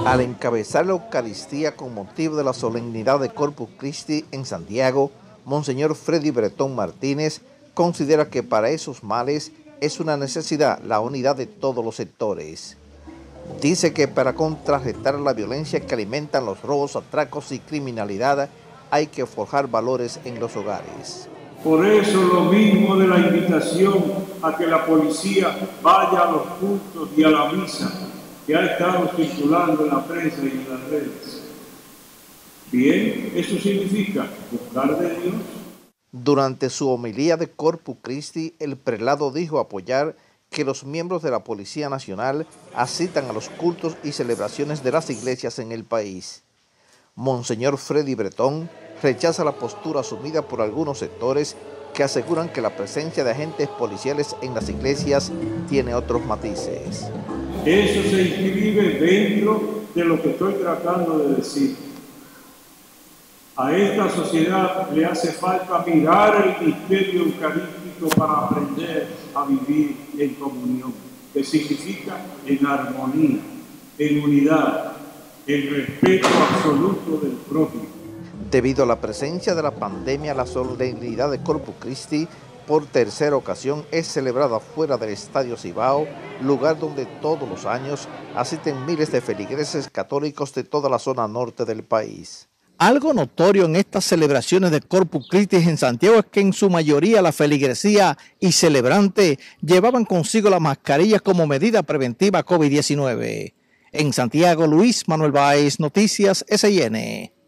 Al encabezar la Eucaristía con motivo de la solemnidad de Corpus Christi en Santiago, Monseñor Freddy Bretón Martínez considera que para esos males es una necesidad la unidad de todos los sectores. Dice que para contrarrestar la violencia que alimentan los robos, atracos y criminalidad, hay que forjar valores en los hogares. Por eso lo mismo de la invitación a que la policía vaya a los cultos y a la misa, que ha estado circulando en la prensa y en las redes. Bien, eso significa buscar de Dios. Durante su homilía de Corpus Christi, el prelado dijo apoyar que los miembros de la Policía Nacional asistan a los cultos y celebraciones de las iglesias en el país. Monseñor Freddy Bretón rechaza la postura asumida por algunos sectores que aseguran que la presencia de agentes policiales en las iglesias tiene otros matices. Eso se inscribe dentro de lo que estoy tratando de decir. A esta sociedad le hace falta mirar el misterio eucarístico para aprender a vivir en comunión, que significa en armonía, en unidad, en respeto absoluto del prójimo. Debido a la presencia de la pandemia, la solemnidad de Corpus Christi por tercera ocasión es celebrada fuera del Estadio Cibao, lugar donde todos los años asisten miles de feligreses católicos de toda la zona norte del país. Algo notorio en estas celebraciones de Corpus Christi en Santiago es que en su mayoría la feligresía y celebrantes llevaban consigo las mascarillas como medida preventiva COVID-19. En Santiago, Luis Manuel Báez, Noticias SIN.